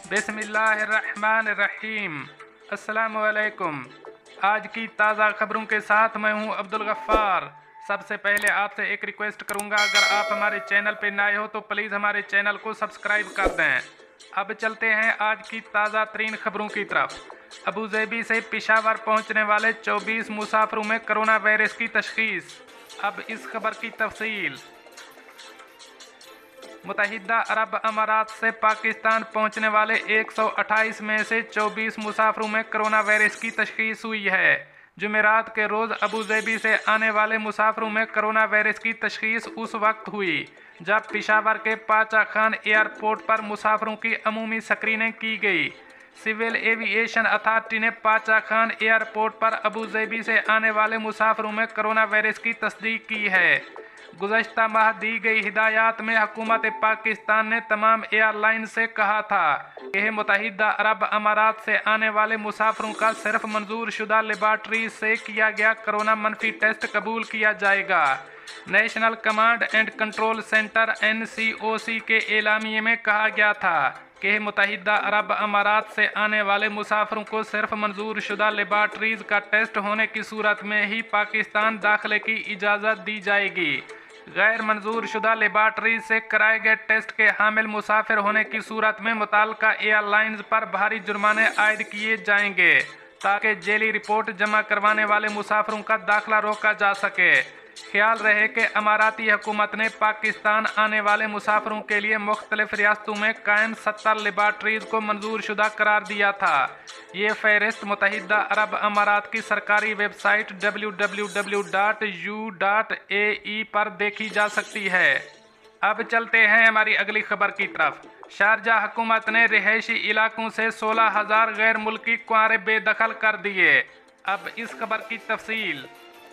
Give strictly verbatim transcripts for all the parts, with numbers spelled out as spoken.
बिस्मिल्लाहिर्रहमानिर्रहीम। अस्सलामुअलैकुम। आज की ताज़ा खबरों के साथ मैं हूं अब्दुल गफ्फार। सबसे पहले आपसे एक रिक्वेस्ट करूंगा, अगर आप हमारे चैनल पर नए हो तो प्लीज़ हमारे चैनल को सब्सक्राइब कर दें। अब चलते हैं आज की ताज़ा तरीन खबरों की तरफ। अबूज़ेबी से पेशावर पहुंचने वाले चौबीस मुसाफिरों में कोरोना वायरस की तशख़ीस। अब इस खबर की तफसील। मुत्तहिदा अरब अमारात से पाकिस्तान पहुंचने वाले एक सौ अट्ठाईस में से चौबीस मुसाफिरों में कोरोना वायरस की तशख़ीस हुई है। जुमेरात के रोज़ अबूज़ेबी से आने वाले मुसाफिरों में कोरोना वायरस की तशख़ीस उस वक्त हुई जब पेशावर के पाचा खान एयरपोर्ट पर मुसाफिरों की अमूमी स्क्रीनिंग की गई। सिविल एविएशन अथॉरिटी ने पाचा खान एयरपोर्ट पर अबूज़ेबी से आने वाले मुसाफिरों में कोरोना वायरस की तस्दीक की है। गुज़श्ता माह दी गई हिदायत में हुकूमत पाकिस्तान ने तमाम एयरलाइन से कहा था कि मुत्तहिदा अरब अमारात से आने वाले मुसाफिरों का सिर्फ मंजूर शुदा लेबार्ट्री से किया गया कोरोना मनफी टेस्ट कबूल किया जाएगा। National command and control centre N C O C के एलामिये में कहा गया था कि मुत्तहिदा अरब अमारात से आने वाले मुसाफिरों को सिर्फ मंजूर शुदा लेबार्ट्रीज का टेस्ट होने की सूरत में ही पाकिस्तान दाखिले की इजाज़त दी जाएगी। गैर मंजूर शुदा लेबार्ट्रीज से कराए गए टेस्ट के हामिल मुसाफिर होने की सूरत में मुताल्लिका एयरलाइंस पर भारी जुर्माने आयद किए जाएंगे ताकि जेली रिपोर्ट जमा करवाने वाले मुसाफिरों का दाखिला रोका जा सके। ख्याल रहे कि अमाराती हुकूमत ने पाकिस्तान आने वाले मुसाफिरों के लिए मुख्तलिफ रियासतों में कायम सत्तर लेबार्ट्रीज को मंजूर शुदा करार दिया था। ये फहरिस्त मुत्तहिदा अरब अमारात की सरकारी website W W W dot U dot A E पर देखी जा सकती है। अब चलते हैं हमारी अगली खबर की तरफ। शारजा हुकूमत ने रिहायशी इलाकों से सोलह हजार गैर मुल्की कुंवारे बेदखल कर दिए। अब इस खबर की तफसील।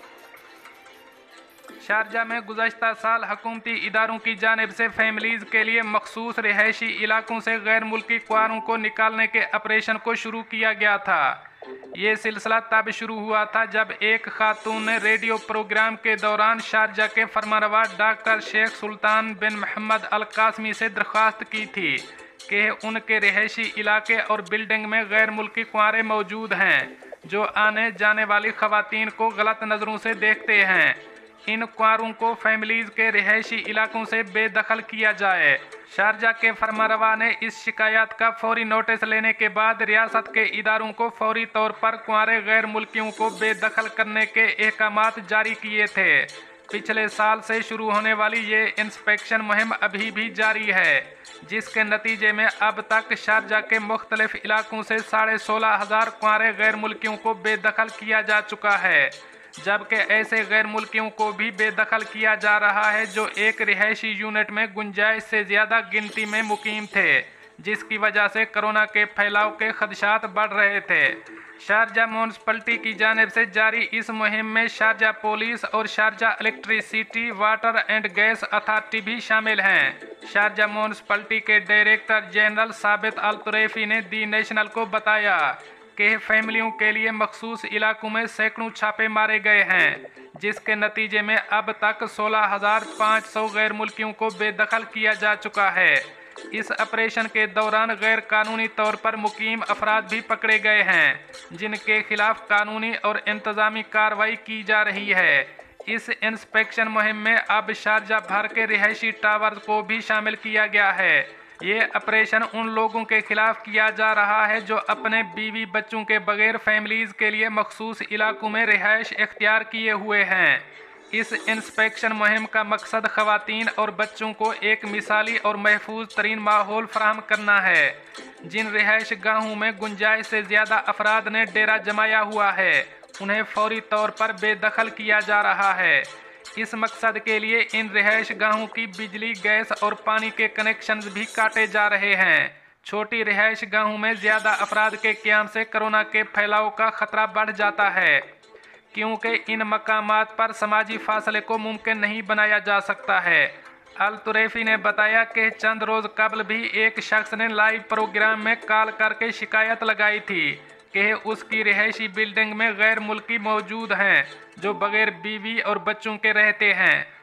शारजा में गुज़श्ता साल हुकूमती इदारों की जानिब से फैमिलीज़ के लिए मखसूस रिहायशी इलाकों से गैर मुल्की कुंवारों को निकालने के ऑपरेशन को शुरू किया गया था। ये सिलसिला तब शुरू हुआ था जब एक खातून ने रेडियो प्रोग्राम के दौरान शारजा के फरमानरवा doctor Sheikh Sultan bin Mohammed Al Qasimi से दरख्वास्त की थी कि उनके रिहायशी इलाके और बिल्डिंग में गैर मुल्की कुंवारे मौजूद हैं जो आने जाने वाली खवातीन को गलत नज़रों से देखते हैं। इन कुंवारों को फैमिलीज़ के रिहायशी इलाकों से बेदखल किया जाए। शारजा के फरमानरवा ने इस शिकायत का फौरी नोटिस लेने के बाद रियासत के इदारों को फौरी तौर पर कुंवारे गैर मुल्कियों को बेदखल करने के अहकामात जारी किए थे। पिछले साल से शुरू होने वाली ये इंस्पेक्शन मुहिम अभी भी जारी है, जिसके नतीजे में अब तक शारजा के मुख्तलिफ इलाकों से साढ़े सोलह हजार कुंवारे गैर मुल्कियों को बेदखल किया जा चुका है, जबकि ऐसे गैर मुल्कियों को भी बेदखल किया जा रहा है जो एक रिहायशी यूनिट में गुंजाइश से ज़्यादा गिनती में मुकीम थे, जिसकी वजह से कोरोना के फैलाव के खदशात बढ़ रहे थे। शारजा म्यूनसिपलिटी की जानिब से जारी इस मुहिम में शारजा पुलिस और Sharjah electricity water and gas authority भी शामिल हैं। शारजा म्यूनसिपलिटी के डायरेक्टर जनरल साबित अल तुरैफी ने दी नेशनल को बताया कि फैमिलियों के लिए मखसूस इलाकों में सैकड़ों छापे मारे गए हैं, जिसके नतीजे में अब तक सोलह हजार पाँच सौ गैर मुल्कियों को बेदखल किया जा चुका है। इस ऑपरेशन के दौरान गैर कानूनी तौर पर मुकीम अफराद भी पकड़े गए हैं, जिनके खिलाफ कानूनी और इंतजामी कार्रवाई की जा रही है। इस इंस्पेक्शन मुहिम में अब शारजा भर के रिहायशी टावर को भी शामिल किया गया है। ये ऑपरेशन उन लोगों के खिलाफ किया जा रहा है जो अपने बीवी बच्चों के बगैर फैमिलीज़ के लिए मखसूस इलाकों में रिहाइश इख्तियार किए हुए हैं। इस इंस्पेक्शन मुहिम का मकसद खवातीन और बच्चों को एक मिसाली और महफूज तरीन माहौल फराहम करना है। जिन रिहाइश गाहों में गुंजाइश से ज़्यादा अफराद ने डेरा जमाया हुआ है, उन्हें फौरी तौर पर बेदखल किया जा रहा है। इस मकसद के लिए इन रिहाइश गाहों की बिजली, गैस और पानी के कनेक्शंस भी काटे जा रहे हैं। छोटी रिहाइश गाहों में ज़्यादा अफराद के क़याम से कोरोना के फैलाव का ख़तरा बढ़ जाता है, क्योंकि इन मकामात पर समाजी फासले को मुमकिन नहीं बनाया जा सकता है। अल तुरैफी ने बताया कि चंद रोज़ कबल भी एक शख्स ने लाइव प्रोग्राम में कॉल करके शिकायत लगाई थी कि उसकी रिहायशी बिल्डिंग में गैर मुल्की मौजूद हैं जो बगैर बीवी और बच्चों के रहते हैं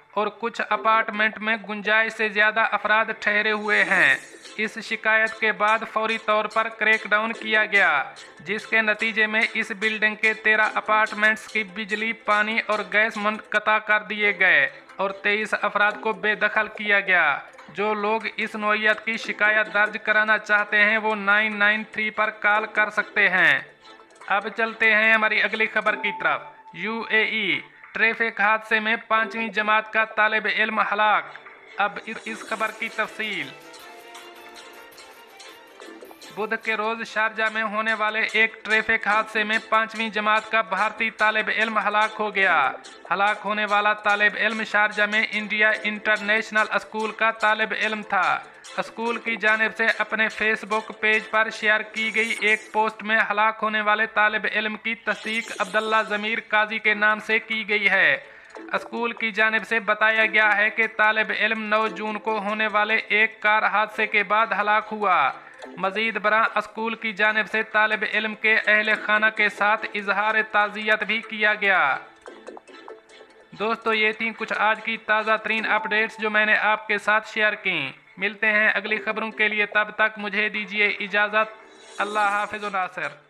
और कुछ अपार्टमेंट में गुंजाइश से ज़्यादा अफराद ठहरे हुए हैं। इस शिकायत के बाद फौरी तौर पर क्रैकडाउन किया गया, जिसके नतीजे में इस बिल्डिंग के तेरह अपार्टमेंट्स की बिजली, पानी और गैस मुनक़ता कर दिए गए और तेईस अफराद को बेदखल किया गया। जो लोग इस नौइयत की शिकायत दर्ज कराना चाहते हैं वो नाइन नाइन थ्री पर कॉल कर सकते हैं। अब चलते हैं हमारी अगली खबर की तरफ। यूएई ट्रैफिक हादसे में पांचवीं जमात का तालिब इल्म हलाक। अब इस, इस खबर की तफसील। बुध के रोज शारजा में होने वाले एक ट्रैफिक हादसे में पांचवीं जमात का भारतीय तालिब इल्म हलाक हो गया। हलाक होने वाला तालिब इल्म शारजा में इंडिया इंटरनेशनल स्कूल का तालिब इल्म था। स्कूल की जानिब से अपने फेसबुक पेज पर शेयर की गई एक पोस्ट में हलाक होने वाले तालिब इल्म की तस्दीक अब्दुल्ला ज़मीर काजी के नाम से की गई है। स्कूल की जानिब से बताया गया है कि तालिब इल्म नौ जून को होने वाले एक कार हादसे के बाद हलाक हुआ। मजीद बरा स्कूल की जानिब से तालिब इल्म के अहले खाना के साथ इजहार ताज़ियत भी किया गया। दोस्तों, ये थी कुछ आज की ताज़ा तरीन अपडेट्स जो मैंने आपके साथ शेयर की। मिलते हैं अगली खबरों के लिए, तब तक मुझे दीजिए इजाज़त। अल्लाह हाफ़िज़ व नासिर।